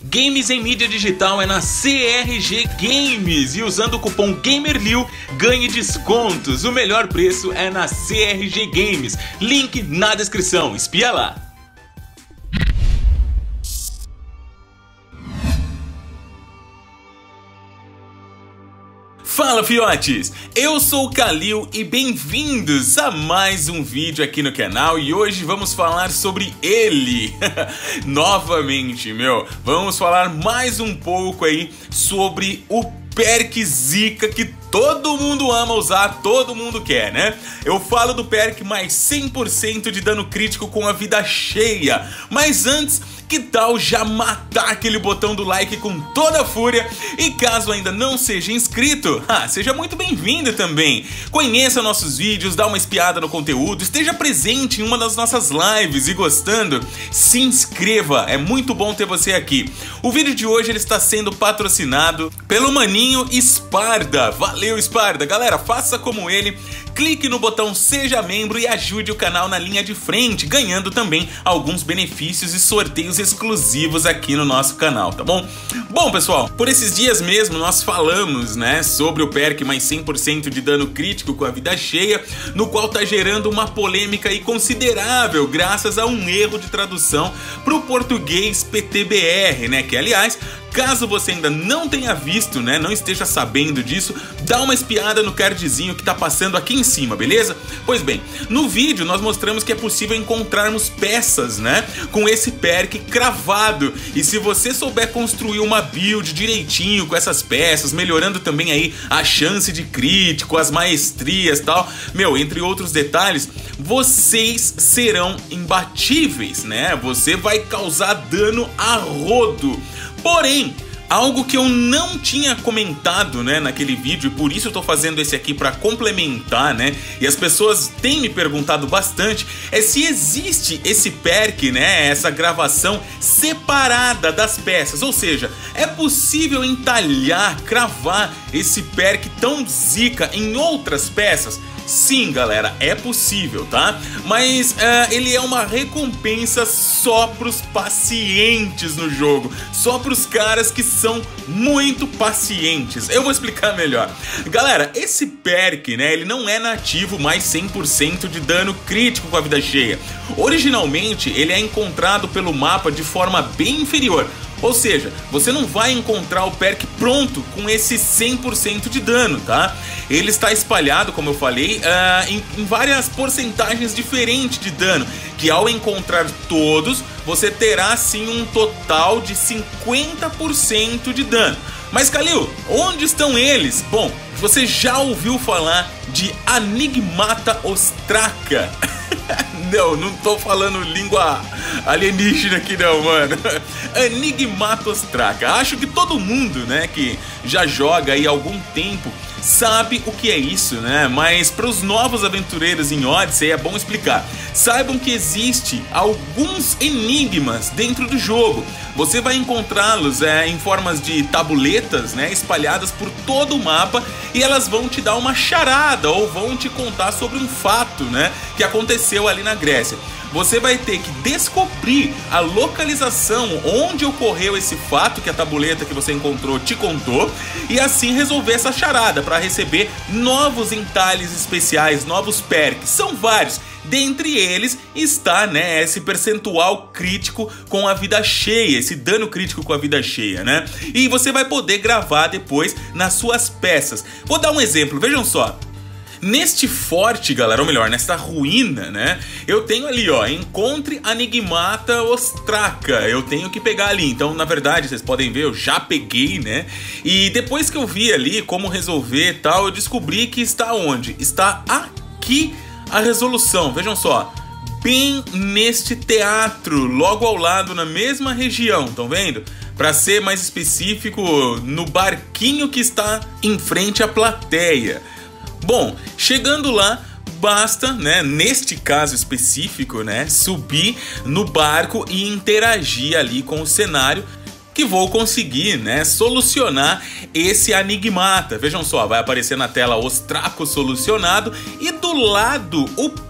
Games em mídia digital é na CRG Games e usando o cupom GAMERLIU ganhe descontos. O melhor preço é na CRG Games. Link na descrição, espia lá. Fala fiotes, eu sou o Kalil e bem-vindos a mais um vídeo aqui no canal e hoje vamos falar sobre ele, novamente vamos falar mais um pouco aí sobre o perk Zika que todo mundo ama usar, todo mundo quer, né? Eu falo do perk mais 100% de dano crítico com a vida cheia, mas antes, que tal já matar aquele botão do like com toda a fúria? E caso ainda não seja inscrito, seja muito bem-vindo também. Conheça nossos vídeos, dá uma espiada no conteúdo, esteja presente em uma das nossas lives e gostando, se inscreva, é muito bom ter você aqui. O vídeo de hoje ele está sendo patrocinado pelo maninho Sparda. Valeu, Sparda! Galera, faça como ele, clique no botão Seja Membro e ajude o canal na linha de frente, ganhando também alguns benefícios e sorteios exclusivos aqui no nosso canal, tá bom? Bom, pessoal, por esses dias mesmo nós falamos, né, sobre o perk mais 100% de dano crítico com a vida cheia, no qual tá gerando uma polêmica aí considerável, graças a um erro de tradução pro português PTBR, né, que aliás, caso você ainda não tenha visto, né, não esteja sabendo disso, dá uma espiada no cardzinho que tá passando aqui em cima, beleza? Pois bem, no vídeo nós mostramos que é possível encontrarmos peças, né, com esse perk cravado. E se você souber construir uma build direitinho com essas peças, melhorando também aí a chance de crítico, as maestrias e tal, entre outros detalhes, vocês serão imbatíveis, né? Você vai causar dano a rodo. Porém, algo que eu não tinha comentado, né, naquele vídeo, e por isso eu tô fazendo esse aqui para complementar, né, e as pessoas têm me perguntado bastante, é se existe esse perk, né, essa gravação separada das peças, ou seja, é possível entalhar, cravar esse perk tão zica em outras peças? Sim, galera, é possível, tá? Mas ele é uma recompensa só pros pacientes no jogo, só pros caras que são muito pacientes. Eu vou explicar melhor. Galera, esse perk, né, ele não é nativo mais 100% de dano crítico com a vida cheia. Originalmente, ele é encontrado pelo mapa de forma bem inferior. Ou seja, você não vai encontrar o perk pronto com esse 100% de dano, tá? Ele está espalhado, como eu falei, em várias porcentagens diferentes de dano, que ao encontrar todos, você terá sim um total de 50% de dano. Mas Kalil, onde estão eles? Bom, você já ouviu falar de Anigmata Ostraca? Não tô falando língua alienígena aqui não, mano. Anigmata Ostraca. Acho que todo mundo, né, que já joga aí há algum tempo sabe o que é isso, né? Mas para os novos aventureiros em Odyssey é bom explicar. Saibam que existe alguns enigmas dentro do jogo. Você vai encontrá-los em formas de tabuletas, né, espalhadas por todo o mapa, e elas vão te dar uma charada ou vão te contar sobre um fato, né, que aconteceu ali na Grécia. Você vai ter que descobrir a localização onde ocorreu esse fato que a tabuleta que você encontrou te contou e assim resolver essa charada para receber novos entalhes especiais, novos perks. São vários. Dentre eles está, né, esse percentual crítico com a vida cheia, esse dano crítico com a vida cheia, né? E você vai poder gravar depois nas suas peças. Vou dar um exemplo, vejam só. Neste forte, galera, ou melhor, nesta ruína, né, eu tenho ali, ó, encontre Anigmata Ostraca, eu tenho que pegar ali. Então, na verdade, vocês podem ver, eu já peguei, né, e depois que eu vi ali como resolver e tal, eu descobri que está onde? Está aqui a resolução, vejam só, bem neste teatro, logo ao lado, na mesma região, estão vendo? Para ser mais específico, no barquinho que está em frente à plateia. Bom, chegando lá, basta, né, neste caso específico, né, subir no barco e interagir ali com o cenário, que vou conseguir, né, solucionar esse Anigmata. Vejam só, vai aparecer na tela Ostraco solucionado e do lado o perk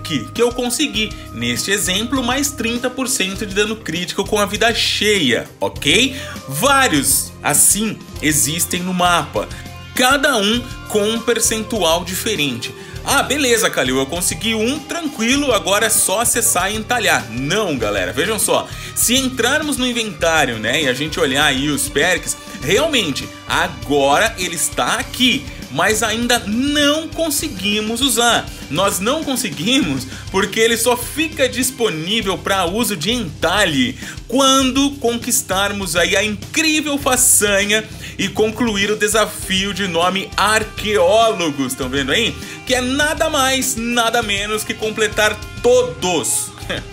perk que eu consegui. Neste exemplo, mais 30% de dano crítico com a vida cheia, ok? Vários assim existem no mapa, cada um com um percentual diferente. Ah, beleza, Kalil, eu consegui um tranquilo, agora é só acessar e entalhar. Não, galera, vejam só. Se entrarmos no inventário, né, e a gente olhar aí os perks, realmente, agora ele está aqui, mas ainda não conseguimos usar. Nós não conseguimos porque ele só fica disponível para uso de entalhe quando conquistarmos aí a incrível façanha e concluir o desafio de nome Arqueólogos, estão vendo aí? Que é nada mais, nada menos que completar todos,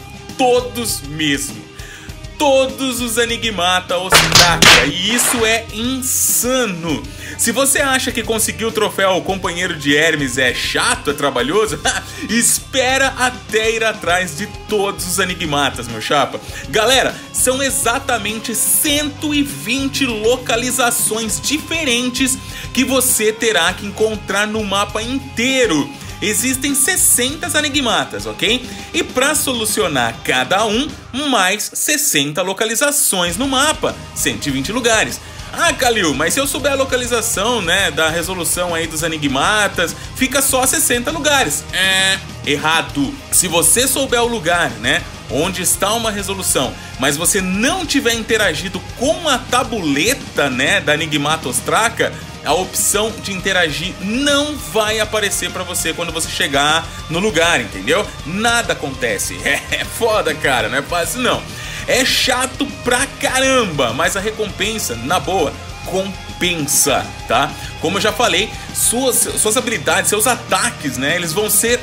todos mesmo, todos os Enigmata Ostraka, e isso é insano. Se você acha que conseguir o troféu Companheiro de Hermes é chato, é trabalhoso, espera até ir atrás de todos os Enigmatas, meu chapa. Galera, são exatamente 120 localizações diferentes que você terá que encontrar no mapa inteiro. Existem 60 Enigmatas, ok? E para solucionar cada um, mais 60 localizações no mapa, 120 lugares. Ah, Kalil, mas se eu souber a localização, né, da resolução aí dos Enigmatas, fica só 60 lugares. Errado. Se você souber o lugar, né, onde está uma resolução, mas você não tiver interagido com a tabuleta, né, da Enigmata Ostraka, a opção de interagir não vai aparecer pra você quando você chegar no lugar, entendeu? Nada acontece. É foda, cara, não é fácil não. É chato pra caramba, mas a recompensa, na boa, compensa, tá? Como eu já falei, suas habilidades, seus ataques, né, eles vão ser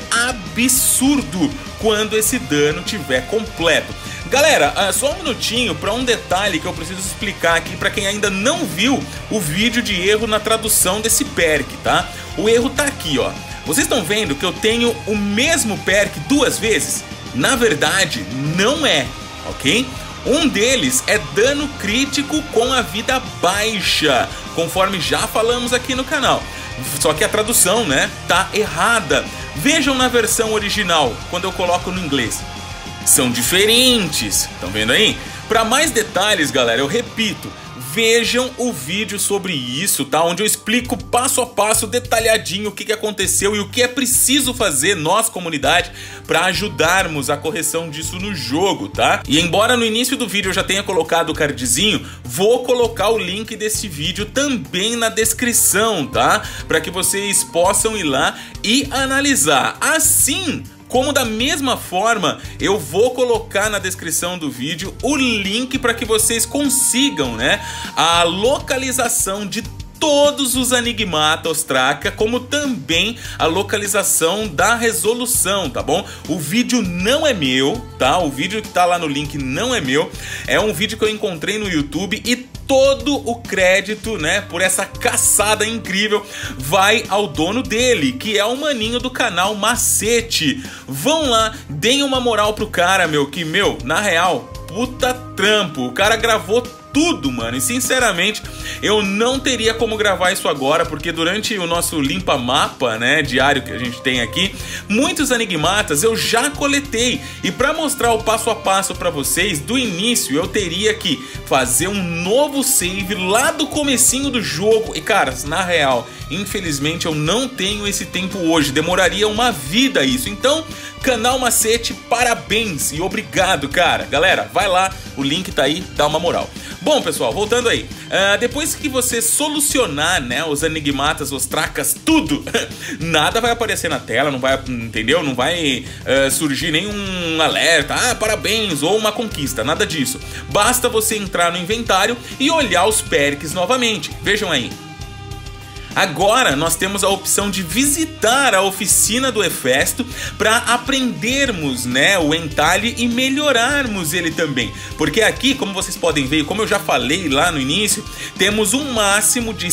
absurdo quando esse dano tiver completo. Galera, só um minutinho para um detalhe que eu preciso explicar aqui para quem ainda não viu o vídeo de erro na tradução desse perk, tá? O erro tá aqui, ó. Vocês estão vendo que eu tenho o mesmo perk duas vezes? Na verdade, não é, ok? Um deles é dano crítico com a vida baixa, conforme já falamos aqui no canal. Só que a tradução, né, tá errada. Vejam na versão original, quando eu coloco no inglês. São diferentes, estão vendo aí? Para mais detalhes, galera, eu repito, vejam o vídeo sobre isso, tá? Onde eu explico passo a passo, detalhadinho, o que aconteceu e o que é preciso fazer, nós, comunidade, para ajudarmos a correção disso no jogo, tá? E embora no início do vídeo eu já tenha colocado o cardzinho, vou colocar o link desse vídeo também na descrição, tá? Para que vocês possam ir lá e analisar. Assim como da mesma forma, eu vou colocar na descrição do vídeo o link para que vocês consigam, né, a localização de todos os Enigmata Ostraka, como também a localização da resolução, tá bom? O vídeo não é meu, tá? O vídeo que tá lá no link não é meu, é um vídeo que eu encontrei no YouTube e todo o crédito, né, por essa caçada incrível vai ao dono dele, que é o maninho do canal Macete. Vão lá, deem uma moral pro cara, meu, que, meu, na real, puta trampo. O cara gravou tudo, mano, e sinceramente eu não teria como gravar isso agora, porque durante o nosso limpa mapa, né, diário que a gente tem aqui, muitos enigmatas eu já coletei, e para mostrar o passo a passo para vocês do início, eu teria que fazer um novo save lá do comecinho do jogo, e cara, na real, infelizmente eu não tenho esse tempo hoje, demoraria uma vida isso. Então, canal Macete, parabéns e obrigado, cara. Galera, vai lá, o link tá aí, dá uma moral. Bom, pessoal, voltando aí, depois que você solucionar, né, os enigmatas, os tracas, tudo, nada vai aparecer na tela, não vai, entendeu? Não vai surgir nenhum alerta, parabéns, ou uma conquista, nada disso. Basta você entrar no inventário e olhar os perks novamente. Vejam aí. Agora nós temos a opção de visitar a oficina do Hefesto para aprendermos, né, o entalhe e melhorarmos ele também. Porque aqui, como vocês podem ver, como eu já falei lá no início, temos um máximo de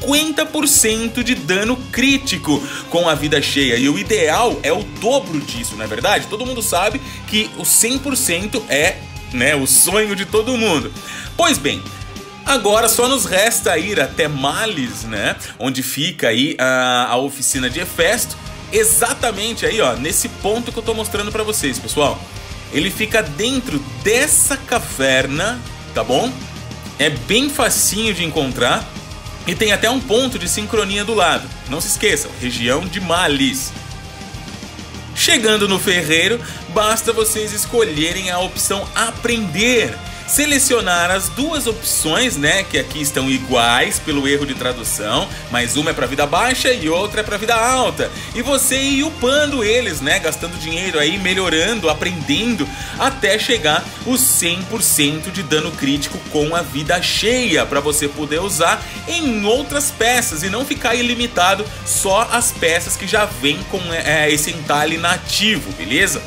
50% de dano crítico com a vida cheia. E o ideal é o dobro disso, não é verdade? Todo mundo sabe que o 100% é, né, o sonho de todo mundo. Pois bem, agora só nos resta ir até Males, né, onde fica aí a oficina de Hefesto, exatamente aí, ó, nesse ponto que eu tô mostrando pra vocês, pessoal. Ele fica dentro dessa caverna, tá bom? É bem facinho de encontrar e tem até um ponto de sincronia do lado. Não se esqueçam, região de Malis. Chegando no ferreiro, basta vocês escolherem a opção aprender. Selecionar as duas opções, né, que aqui estão iguais pelo erro de tradução, mas uma é para vida baixa e outra é para vida alta. E você ir upando eles, né, gastando dinheiro aí, melhorando, aprendendo, até chegar os 100% de dano crítico com a vida cheia, para você poder usar em outras peças e não ficar ilimitado só as peças que já vêm com esse entalhe nativo, beleza?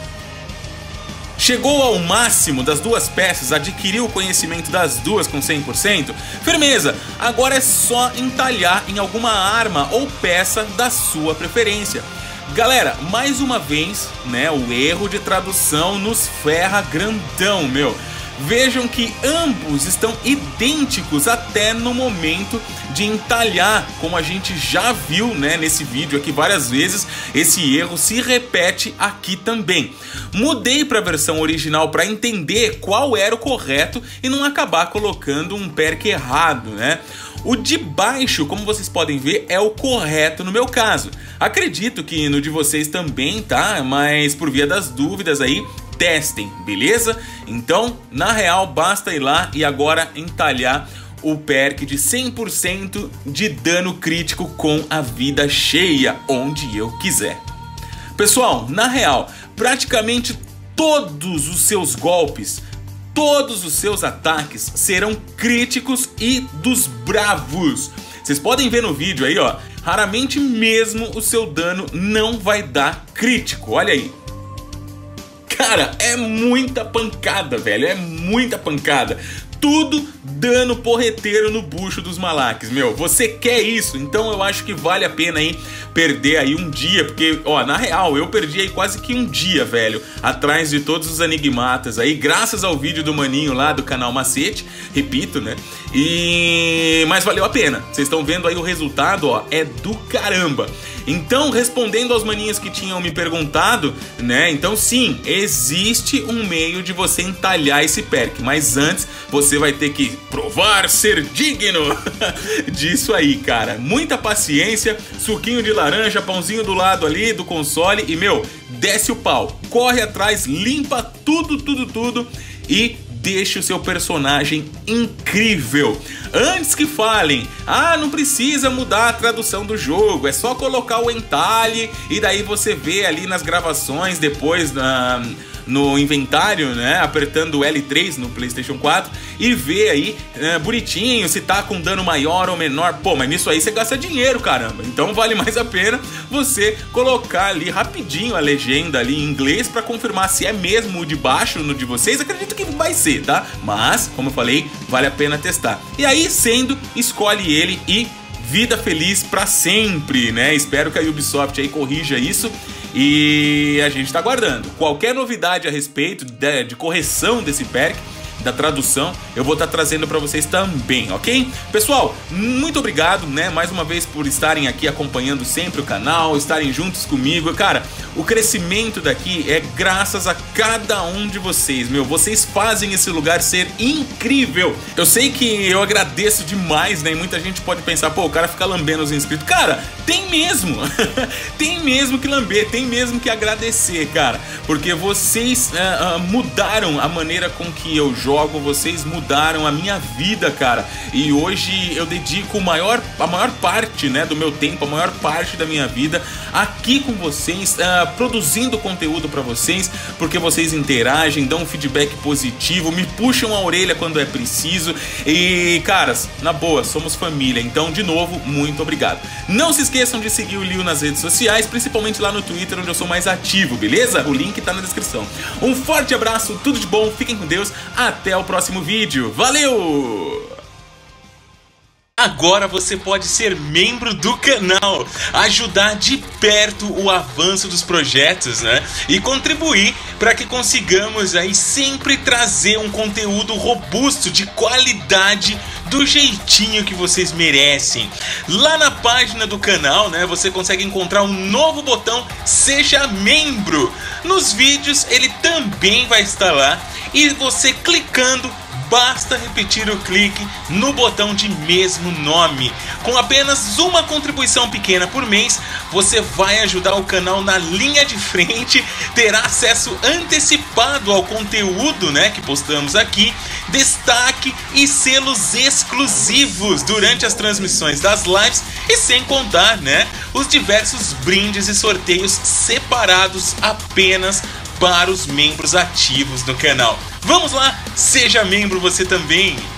Chegou ao máximo das duas peças, adquiriu o conhecimento das duas com 100%? Firmeza! Agora é só entalhar em alguma arma ou peça da sua preferência. Galera, mais uma vez, né, o erro de tradução nos ferra grandão, meu. Vejam que ambos estão idênticos até no momento de entalhar, como a gente já viu, né, nesse vídeo aqui várias vezes. Esse erro se repete aqui também. Mudei para a versão original para entender qual era o correto e não acabar colocando um perk errado, né? O de baixo, como vocês podem ver, é o correto no meu caso. Acredito que no de vocês também, tá? Mas por via das dúvidas aí, testem, beleza? Então, na real, basta ir lá e agora entalhar o perk de 100% de dano crítico com a vida cheia, onde eu quiser. Pessoal, na real, praticamente todos os seus golpes, todos os seus ataques serão críticos e dos bravos. Vocês podem ver no vídeo aí, ó, raramente mesmo o seu dano não vai dar crítico, olha aí. Cara, é muita pancada, velho, é muita pancada. Tudo dano porreteiro no bucho dos Malaques, meu. Você quer isso? Então eu acho que vale a pena aí perder aí um dia, porque, ó, na real, eu perdi aí quase que um dia, velho, atrás de todos os enigmatas aí, graças ao vídeo do maninho lá do canal Macete, repito, né? Mas valeu a pena. Vocês estão vendo aí o resultado, ó, é do caramba. Então, respondendo aos maninhos que tinham me perguntado, né? Então sim, existe um meio de você entalhar esse perk, mas antes você vai ter que provar ser digno disso aí, cara. Muita paciência, suquinho de laranja, pãozinho do lado ali do console e, meu, desce o pau. Corre atrás, limpa tudo e deixe o seu personagem incrível. Antes que falem, ah, não precisa mudar a tradução do jogo, é só colocar o entalhe e daí você vê ali nas gravações depois no inventário, né, apertando o L3 no PlayStation 4 e vê aí bonitinho se tá com dano maior ou menor. Pô, mas nisso aí você gasta dinheiro, caramba. Então vale mais a pena você colocar ali rapidinho a legenda ali em inglês pra confirmar se é mesmo o de baixo no de vocês. Acredito que vai ser, tá? Mas, como eu falei, vale a pena testar. E aí, sendo, escolhe ele e vida feliz pra sempre, né? Espero que a Ubisoft aí corrija isso. E a gente tá aguardando. Qualquer novidade a respeito de correção desse perk, da tradução, eu vou estar trazendo para vocês também, ok? Pessoal, muito obrigado, né, mais uma vez por estarem aqui acompanhando sempre o canal, estarem juntos comigo. Cara, o crescimento daqui é graças a cada um de vocês, meu. Vocês fazem esse lugar ser incrível. Eu sei que eu agradeço demais, né, e muita gente pode pensar, pô, o cara fica lambendo os inscritos. Cara, tem mesmo, tem mesmo que lamber, tem mesmo que agradecer, cara, porque vocês mudaram a maneira com que eu jogo, vocês mudaram a minha vida, cara. E hoje eu dedico a maior parte, né, do meu tempo, a maior parte da minha vida aqui com vocês, produzindo conteúdo pra vocês, porque vocês interagem, dão um feedback positivo, me puxam a orelha quando é preciso. E, caras, na boa, somos família. Então, de novo, muito obrigado. Não se esqueçam de seguir o Lio nas redes sociais, principalmente lá no Twitter, onde eu sou mais ativo, beleza? O link tá na descrição. Um forte abraço, tudo de bom, fiquem com Deus, até o próximo vídeo. Valeu! Agora você pode ser membro do canal, ajudar de perto o avanço dos projetos, né? E contribuir para que consigamos aí sempre trazer um conteúdo robusto, de qualidade, do jeitinho que vocês merecem. Lá na página do canal, né, você consegue encontrar um novo botão Seja Membro. Nos vídeos ele também vai estar lá e você clicando, basta repetir o clique no botão de mesmo nome. Com apenas uma contribuição pequena por mês, você vai ajudar o canal na linha de frente, terá acesso antecipado ao conteúdo, né, que postamos aqui, destaque e selos exclusivos durante as transmissões das lives e sem contar, né, os diversos brindes e sorteios separados apenas para os membros ativos do canal. Vamos lá, seja membro você também!